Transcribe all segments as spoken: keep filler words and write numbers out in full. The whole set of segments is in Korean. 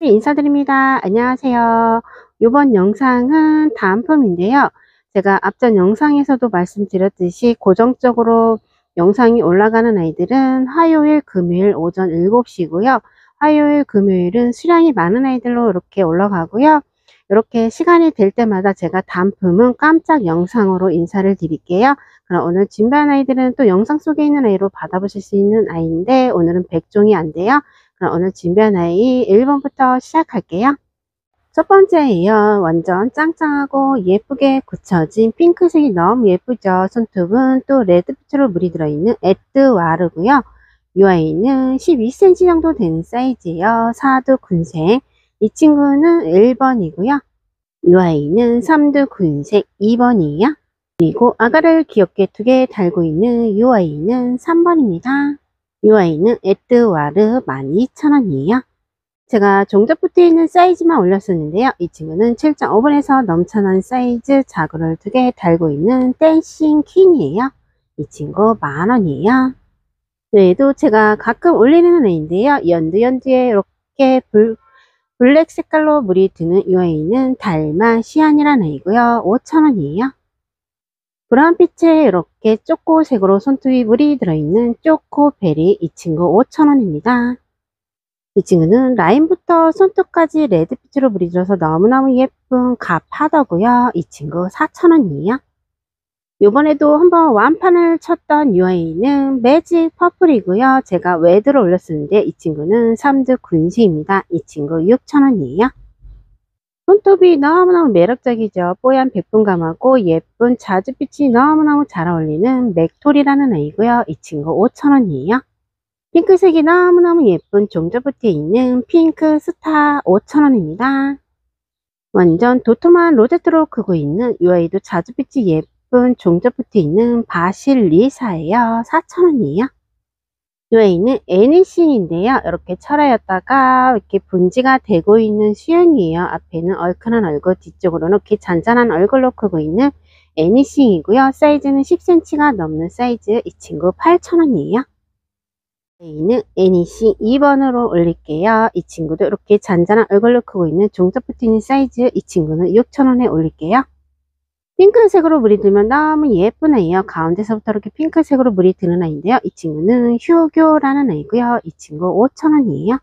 네, 인사드립니다. 안녕하세요. 이번 영상은 단품인데요. 제가 앞전 영상에서도 말씀드렸듯이 고정적으로 영상이 올라가는 아이들은 화요일, 금요일 오전 일곱 시고요. 화요일, 금요일은 수량이 많은 아이들로 이렇게 올라가고요. 이렇게 시간이 될 때마다 제가 단품은 깜짝 영상으로 인사를 드릴게요. 그럼 오늘 준비한 아이들은 또 영상 속에 있는 아이로 받아보실 수 있는 아이인데 오늘은 백종이 안 돼요. 그럼 오늘 준비한 아이 일 번부터 시작할게요. 첫 번째예요. 완전 짱짱하고 예쁘게 굳혀진 핑크색이 너무 예쁘죠. 손톱은 또 레드빛으로 물이 들어있는 에뚜와르고요. 이 아이는 십이 센티미터 정도 되는 사이즈예요. 사두군색. 이 친구는 일 번이고요. 이 아이는 삼두군색 이 번이에요. 그리고 아가를 귀엽게 두 개 달고 있는 이 아이는 삼 번입니다. 이 아이는 에뚜와르 만 이천 원이에요. 제가 종잡부트에 있는 사이즈만 올렸었는데요. 이 친구는 칠 점 오 번에서 넘쳐난 사이즈 자구를 두 개 달고 있는 댄싱 퀸이에요. 이 친구 만 원이에요. 외에도 제가 가끔 올리는 애인데요. 연두연두에 이렇게 불, 블랙 색깔로 물이 드는 이 아이는 달마시안이라는 애이고요. 오천 원이에요. 브라운빛에 이렇게 쪼꼬색으로 손톱이 물이 들어있는 쪼코베리 이 친구 오천 원입니다. 이 친구는 라인부터 손톱까지 레드빛으로 물이 들어서 너무너무 예쁜 가파더고요. 이 친구 사천 원이에요. 요번에도 한번 완판을 쳤던 이 아이는 매직 퍼플이고요. 제가 외드로 올렸었는데 이 친구는 삼두군시입니다. 이 친구 육천 원이에요. 손톱이 너무너무 매력적이죠. 뽀얀 백분감하고 예쁜 자주빛이 너무너무 잘 어울리는 맥토리라는 아이고요. 이 친구 오천 원이에요. 핑크색이 너무너무 예쁜 종저부티에 있는 핑크 스타 오천 원입니다. 완전 도톰한 로제트로 크고 있는 이 아이도 자주빛이 예쁜 종저부티에 있는 바실리사예요. 사천 원이에요. 이 아이는 애니싱인데요. 이렇게 철화였다가 이렇게 분지가 되고 있는 수영이에요. 앞에는 얼큰한 얼굴, 뒤쪽으로는 이렇게 잔잔한 얼굴로 크고 있는 애니싱이고요. 사이즈는 십 센티미터가 넘는 사이즈. 이 친구 팔천 원이에요. 는 애니싱 이 번으로 올릴게요. 이 친구도 이렇게 잔잔한 얼굴로 크고 있는 종잡부터 있는 사이즈. 이 친구는 육천 원에 올릴게요. 핑크색으로 물이 들면 너무 예쁜 애예요. 가운데서부터 이렇게 핑크색으로 물이 드는 아이인데요. 이 친구는 휴교라는 애이고요. 이 친구 오천 원이에요.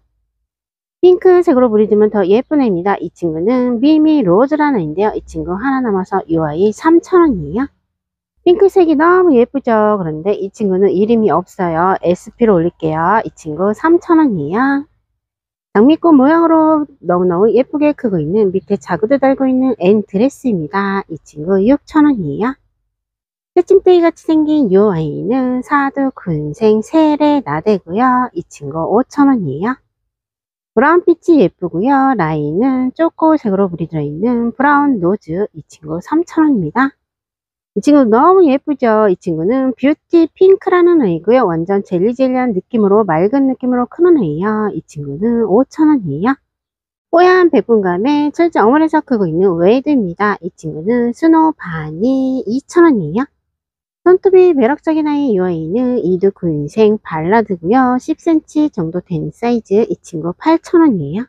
핑크색으로 물이 들면 더 예쁜 애입니다. 이 친구는 미미 로즈라는 애인데요. 이 친구 하나 남아서 이 아이 삼천 원이에요. 핑크색이 너무 예쁘죠. 그런데 이 친구는 이름이 없어요. 에스피로 올릴게요. 이 친구 삼천 원이에요. 장미꽃 모양으로 너무너무 예쁘게 크고 있는 밑에 자구도 달고 있는 앤드레스입니다. 이 친구 육천 원이에요. 새침대기 같이 생긴 이 아이는 사두군생 세레나데고요. 이 친구 오천 원이에요. 브라운빛이 예쁘고요. 라인은 쪼꼬색으로 물이 들어있는 브라운 노즈. 이 친구 삼천 원입니다. 이 친구 너무 예쁘죠. 이 친구는 뷰티 핑크라는 아이고요. 완전 젤리젤리한 느낌으로 맑은 느낌으로 크는 아이예요. 이 친구는 오천 원이에요. 뽀얀 백분감에 철저 어머니에서 크고 있는 웨이드입니다. 이 친구는 스노바니 이천 원이에요. 손톱이 매력적인 아이 이 아이는 이두군생 발라드고요. 십 센티미터 정도 된 사이즈. 이 친구 팔천 원이에요.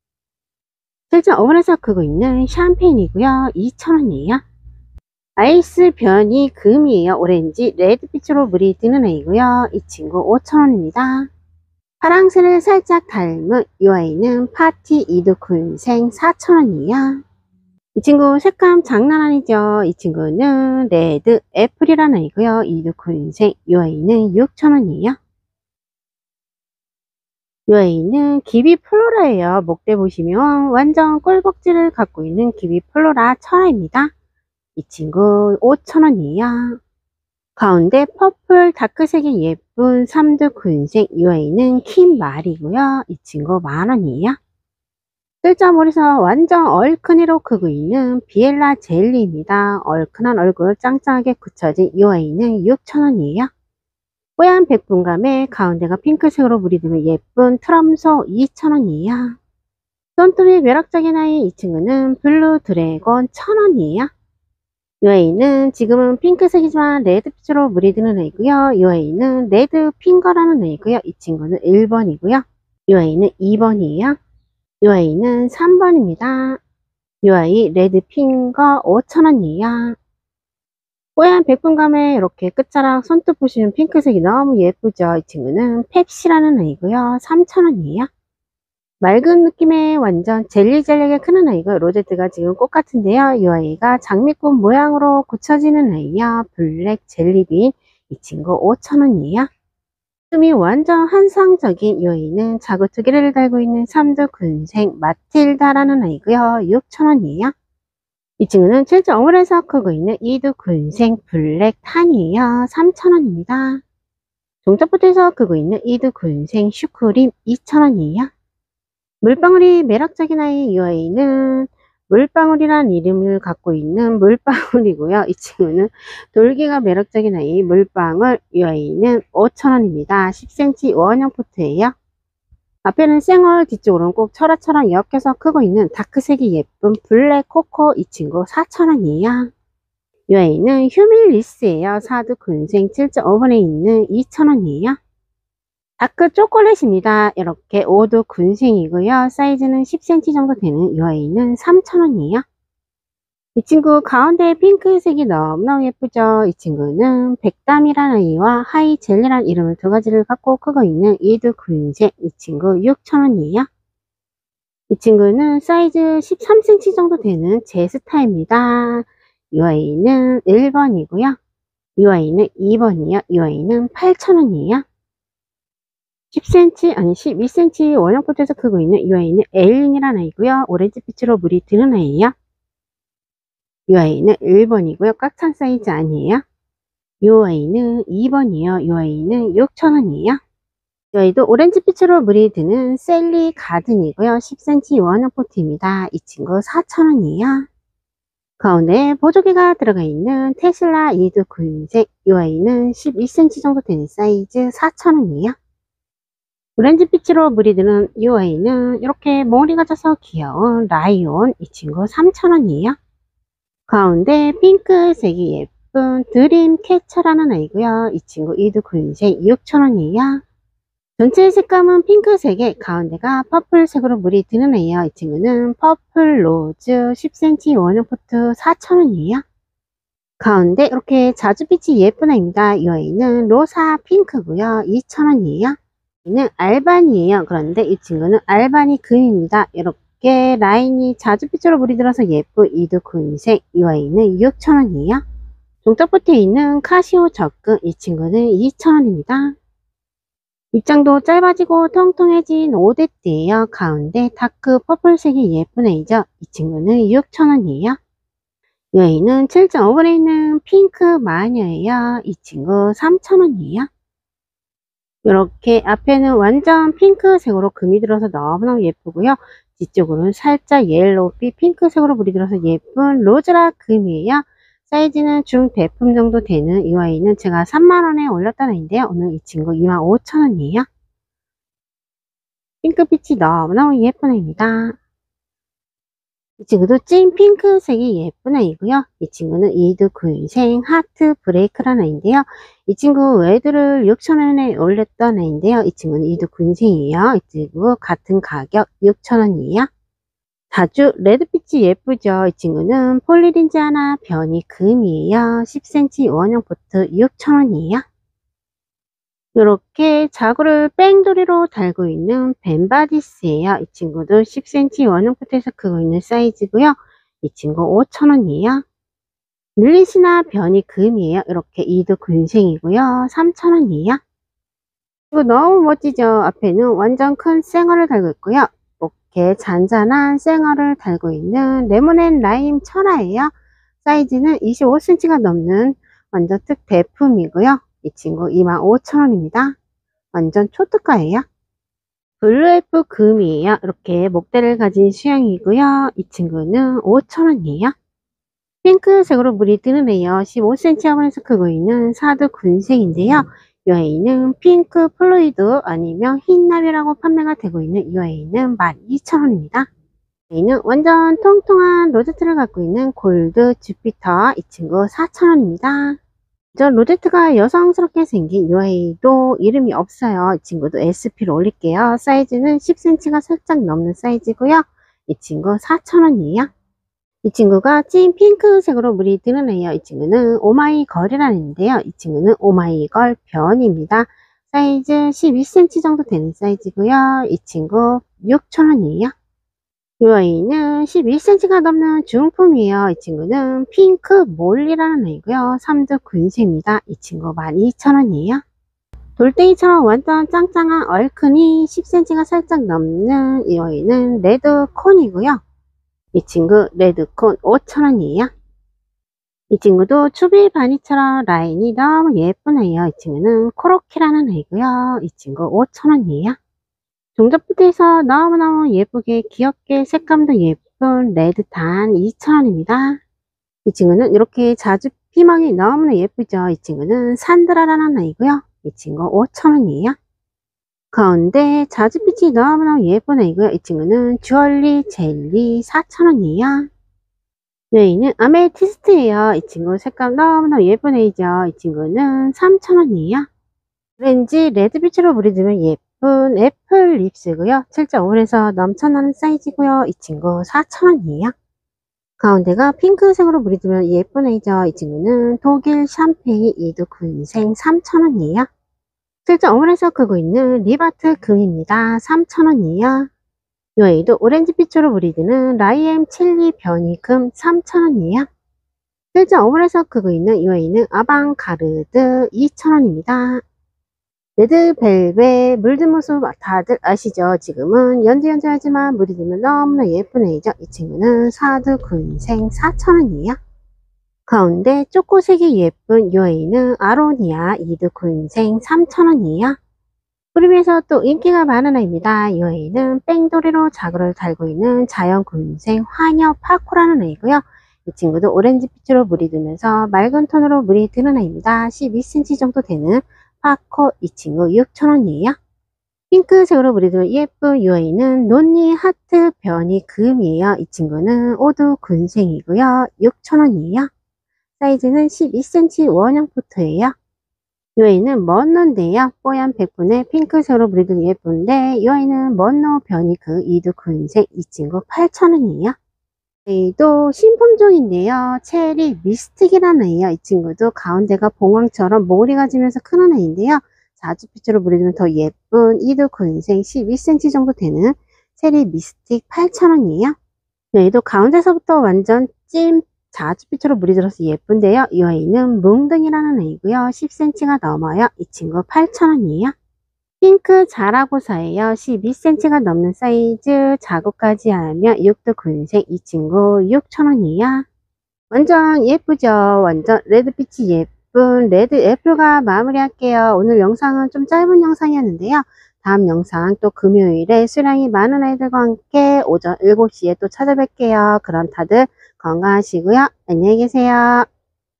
철저 어머니에서 크고 있는 샴페인이고요. 이천 원이에요. 아이스 변이 금이에요. 오렌지 레드빛으로 물이 드는 애이고요. 이 친구 오천 원입니다. 파랑새를 살짝 닮은 이 아이는 파티 이두군생 사천 원이에요. 이 친구 색감 장난 아니죠. 이 친구는 레드 애플이라는 애이고요. 이두군생 이 아이는 육천 원이에요. 이 아이는 기비 플로라예요. 목대 보시면 완전 꿀벅지를 갖고 있는 기비 플로라 철화입니다. 이 친구 오천 원이에요. 가운데 퍼플 다크색이 예쁜 삼두군색 이 아이는 킴말이고요. 이 친구 만 원이에요. 뜰자머리에서 완전 얼큰이로 크고 있는 비엘라 젤리입니다. 얼큰한 얼굴 짱짱하게 굳혀진 이 아이는 육천 원이에요. 뽀얀 백분감에 가운데가 핑크색으로 물이 들면 예쁜 트럼소 이천 원이에요. 손톱이 매력적인 아이 이 친구는 블루 드래곤 천 원이에요. 이 아이는 지금은 핑크색이지만 레드빛으로 물이 드는 애이고요. 이 아이는 레드 핑거라는 애이고요. 이 친구는 일 번이고요. 이 아이는 이 번이에요. 이 아이는 삼 번입니다. 이 아이 레드핑거 오천 원이에요. 뽀얀 백분감에 이렇게 끝자락 손톱 보시면 핑크색이 너무 예쁘죠. 이 친구는 펩시라는 아이고요. 삼천 원이에요. 맑은 느낌의 완전 젤리젤리하게 크는 아이고, 로제트가 지금 꽃 같은데요. 이 아이가 장미꽃 모양으로 굳혀지는 아이요. 블랙 젤리빈. 이 친구 오천 원이에요. tum이 완전 환상적인 이 아이는 자구투기를 달고 있는 삼두 군생 마틸다라는 아이고요. 육천 원이에요. 이 친구는 실제 어물에서 크고 있는 이두 군생 블랙 탄이에요. 삼천 원입니다. 종착부터에서 크고 있는 이두 군생 슈크림 이천 원이에요. 물방울이 매력적인 아이 이 아이는 물방울이란 이름을 갖고 있는 물방울이고요. 이 친구는 돌기가 매력적인 아이 물방울. 이 아이는 오천 원입니다. 십 센티미터 원형 포트예요. 앞에는 쌩얼, 뒤쪽으로는 꼭 철화처럼 엮여서 크고 있는 다크색이 예쁜 블랙 코코. 이 친구 사천 원이에요. 이 아이는 휴밀리스예요. 사두 군생 칠 점 오 번에 있는 이천 원이에요. 다크 초콜릿입니다. 이렇게 오두 군생이고요. 사이즈는 십 센티미터 정도 되는 이 아이는 삼천 원이에요. 이 친구 가운데 핑크색이 너무너무 예쁘죠. 이 친구는 백담이라는 아이와 하이젤리라는 이름을 두 가지를 갖고 크고 있는 이두 군생. 이 친구 육천 원이에요. 이 친구는 사이즈 십삼 센티미터 정도 되는 제스타입니다. 이 아이는 일 번이고요. 이 아이는 이 번이요. 이 아이는 팔천 원이에요. 십 센티미터 아니 십이 센티미터 원형 포트에서 크고 있는 이 아이는 에일린이라는 아이고요. 오렌지빛으로 물이 드는 아이예요. 이 아이는 일 번이고요. 꽉 찬 사이즈 아니에요. 이 아이는 이 번이에요. 이 아이는 육천 원이에요. 이 아이도 오렌지빛으로 물이 드는 셀리 가든이고요. 십 센티미터 원형 포트입니다. 이 친구 사천 원이에요. 가운데 보조개가 들어가 있는 테슬라 이두 군색. 이 아이는 십이 센티미터 정도 되는 사이즈 사천 원이에요. 오렌지빛으로 물이 드는 이 아이는 이렇게 몽우리가 져서 귀여운 라이온. 이 친구 삼천 원이에요. 가운데 핑크색이 예쁜 드림 캐쳐라는 아이고요. 이 친구 이두 군색 육천 원이에요. 전체 색감은 핑크색에 가운데가 퍼플색으로 물이 드는 아이예요. 이 친구는 퍼플 로즈 십 센티미터 원형 포트 사천 원이에요. 가운데 이렇게 자주빛이 예쁜 아이입니다. 이 아이는 로사 핑크고요. 이천 원이에요. 이는 알바니에요. 그런데 이 친구는 알바니 금입니다. 이렇게 라인이 자주빛으로 물이 들어서 예쁜 이두 군색. 이 아이는 육천 원이에요. 종착부터에 있는 카시오 적금. 이 친구는 이천 원입니다. 입장도 짧아지고 통통해진 오데트예요. 가운데 다크 퍼플색이 예쁜 아이죠. 이 친구는 육천 원이에요. 이 아이는 칠 점 오 번에 있는 핑크 마녀예요. 이 친구 삼천 원이에요. 이렇게 앞에는 완전 핑크색으로 금이 들어서 너무너무 예쁘고요. 뒤쪽으로는 살짝 옐로우빛 핑크색으로 물이 들어서 예쁜 로즈락 금이에요. 사이즈는 중대품 정도 되는 이 아이는 제가 삼만 원에 올렸던 아이인데요. 오늘 이 친구 이만 오천 원이에요. 핑크빛이 너무너무 예쁜 아이입니다. 이 친구도 찐 핑크색이 예쁜 아이고요. 이 친구는 이두 군생 하트 브레이크라는 아이인데요. 이 친구 애들을 육천 원에 올렸던 아이인데요. 이 친구는 이두 군생이에요. 이 친구 같은 가격 육천 원이에요. 자주 레드빛이 예쁘죠. 이 친구는 폴리린지 하나 변이 금이에요. 십 센티미터 원형 포트 육천 원이에요. 이렇게 자구를 뺑돌이로 달고 있는 벤바디스예요. 이 친구도 십 센티미터 원형 포트에서 크고 있는 사이즈고요. 이 친구 오천 원이에요. 릴리시나 변이 금이에요. 이렇게 이두 군생이고요. 삼천 원이에요. 이거 너무 멋지죠. 앞에는 완전 큰 쌩얼을 달고 있고요. 이렇게 잔잔한 쌩얼을 달고 있는 레몬앤 라임 철화예요. 사이즈는 이십오 센티미터가 넘는 완전 특대품이고요. 이 친구 이만 오천 원입니다. 완전 초특가예요. 블루에프 금이에요. 이렇게 목대를 가진 수영이고요. 이 친구는 오천 원이에요. 핑크색으로 물이 드는 애요. 십오 센티미터 화분에서 크고 있는 사두 군색인데요. 이 아이는 핑크 플루이드 아니면 흰나비라고 판매가 되고 있는 이 아이는 만 이천 원입니다. 이 아이는 완전 통통한 로제트를 갖고 있는 골드 주피터. 이 친구 사천 원입니다. 저 로제트가 여성스럽게 생긴 이 아이도 이름이 없어요. 이 친구도 에스피로 올릴게요. 사이즈는 십 센티미터가 살짝 넘는 사이즈고요. 이 친구 사천 원이에요. 이 친구가 찐 핑크색으로 물이 드는 애예요. 이 친구는 오마이걸이라는 애인데요. 이 친구는 오마이걸 변입니다. 사이즈 십이 센티미터 정도 되는 사이즈고요. 이 친구 육천 원이에요. 이 아이는 십일 센티미터가 넘는 중품이에요. 이 친구는 핑크 몰리라는 애이고요. 삼 두 군세입니다. 이 친구 만 이천 원이에요. 돌덩이처럼 완전 짱짱한 얼큰이 십 센티미터가 살짝 넘는 이 아이는 레드콘이고요. 이 친구 레드콘 오천 원이에요. 이 친구도 추비 바니처럼 라인이 너무 예쁜 애예요. 이 친구는 코로키라는 애이고요. 이 친구 오천 원이에요. 종잡부터에서 너무너무 예쁘게 귀엽게 색감도 예쁜 레드탄 이천 원입니다. 이 친구는 이렇게 자주 피멍이 너무나 예쁘죠. 이 친구는 산드라라는 애이고요. 이 친구 오천 원이에요. 가운데 자주빛이 너무너무 예쁜 애이고요. 이 친구는 주얼리 젤리 사천 원이에요. 이 애는 아메티스트예요. 이 친구 색감 너무너무 예쁜 애이죠. 이 친구는 삼천 원이에요. 오렌지 레드빛으로 물이들면 예쁜 애플 립스고요. 칠 점 오에서 넘쳐나는 사이즈고요. 이 친구 사천 원이에요. 가운데가 핑크색으로 물이들면 예쁜 애이죠. 이 친구는 독일 샴페인 이두 군생 삼천 원이에요. 칠 점 오에서 끄고 있는 리바트 금입니다. 삼천 원이에요. 이 아이도 오렌지빛으로 물이드는 라이엠 칠리 변이금 삼천 원이에요. 칠 점 오에서 끄고 있는 이 아이는 아방가르드 이천 원입니다. 레드벨벳 물든 모습 다들 아시죠? 지금은 연두연두하지만 물이 들면 너무나 예쁜 애이죠. 이 친구는 사두 군생 사천 원이에요. 가운데 초코색이 예쁜 이 아이는 아로니아 이두 군생 삼천 원이에요. 그러면서 또 인기가 많은 아이입니다. 이 아이는 뺑돌이로 자구를 달고 있는 자연군생 화녀 파코라는 아이고요. 이 친구도 오렌지빛으로 물이 들면서 맑은 톤으로 물이 드는 아이입니다. 십이 센티미터 정도 되는 파코 이 친구 육천 원이에요. 핑크색으로 물이 드는 예쁜 이 아이는 논니 하트 변이 금이에요. 이 친구는 오두 군생이고요. 육천 원이에요. 사이즈는 십이 센티미터 원형 포트예요. 이 아이는 먼노인데요. 뽀얀 백분의 핑크색으로 물이 드는 예쁜데 이 아이는 먼노 변이 그 이두 군생 이 친구 팔천 원이에요. 도 신품종인데요. 체리 미스틱이라는 애예요. 이 친구도 가운데가 봉황처럼 몽우리가 지면서 크는 애인데요. 자주빛으로 물이면 더 예쁜 이두 군생 십이 센티미터 정도 되는 체리 미스틱 팔천 원이에요. 얘도 가운데서부터 완전 찜 자주빛으로 물이 들어서 예쁜데요. 이 아이는 뭉등이라는 애이고요. 십 센티미터가 넘어요. 이 친구 팔천 원이에요. 핑크 자라고사예요. 십이 센티미터가 넘는 사이즈 자구까지 하면 육두 군생 이 친구 육천 원이에요. 완전 예쁘죠. 완전 레드빛이 예쁜 레드 애플과 마무리할게요. 오늘 영상은 좀 짧은 영상이었는데요. 다음 영상 또 금요일에 수량이 많은 아이들과 함께 오전 일곱 시에 또 찾아뵐게요. 그럼 다들 건강하시고요. 안녕히 계세요.